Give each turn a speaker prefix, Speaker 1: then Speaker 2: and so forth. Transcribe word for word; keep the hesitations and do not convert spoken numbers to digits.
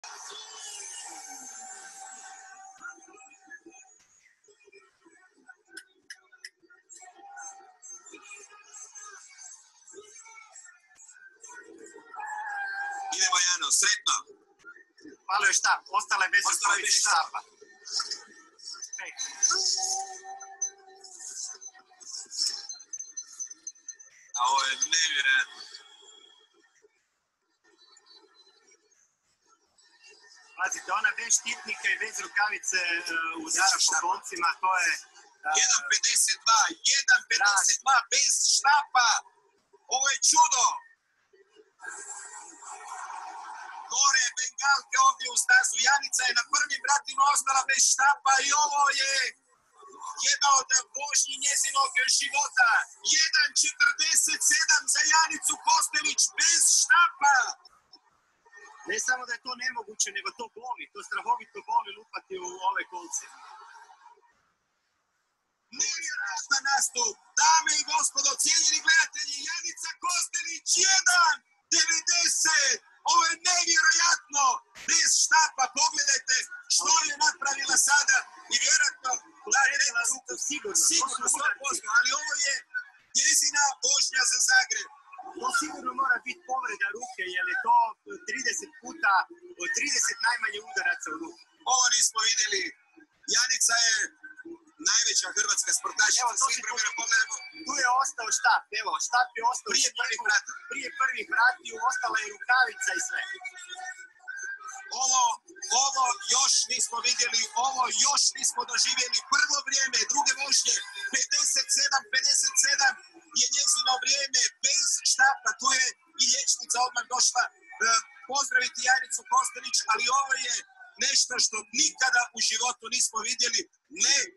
Speaker 1: Idemo, Jano, sretno.
Speaker 2: Malo je štap, ostala je bez rukavice štapa.
Speaker 1: A ovo je nevjerojatno.
Speaker 2: Pazite, ona bez štitnika i bez rukavice udara po kolcima, to je...
Speaker 1: jedan pedeset dva, jedan pedeset dva bez štapa. Ovo je čudo. Gore Bengalke ovdje u stazu. Janica je na prvim vratima ostala bez štapa i ovo je jedna od vožnji njezinog života. jedan četrdeset sedam za Janicu Kostelić bez štapa.
Speaker 2: Ne samo da je to nemoguće, nego to boli. To strahovito boli lupati u ove kolce.
Speaker 1: Nevjerojatan nastup. Dame i gospodo, cijenjeni gledatelji, Janica Kostelić jedan devedeset. Ovo je nevjerojatno. Bez štapa, pogledajte što je napravila sada. I vjerojatno,
Speaker 2: povredila ruku sigurno.
Speaker 1: Sigurno, sto posto, ali ovo je njezina vožnja za Zagreb.
Speaker 2: To sigurno mora biti povreda ruke, jer je to trideset puta, trideset najmanje udaraca u ruku.
Speaker 1: Ovo nismo vidjeli. Janica je najveća hrvatska sportašica svih vremena. Pogledajmo.
Speaker 2: Tu je ostao štap, evo, štap je ostao
Speaker 1: prije prvih vrata.
Speaker 2: Prije prvih vratiju, ostala je rukavica i sve.
Speaker 1: Ovo, ovo još nismo vidjeli, ovo još nismo doživjeli. Prvo vrijeme, druge vožnje, pedeset sedam pedeset sedam je njezino vrijeme bez štapa. Tu je i liječnica odmah došla e, pozdraviti Janicu Kostelić, ali ovo je nešto što nikada u životu nismo vidjeli. Ne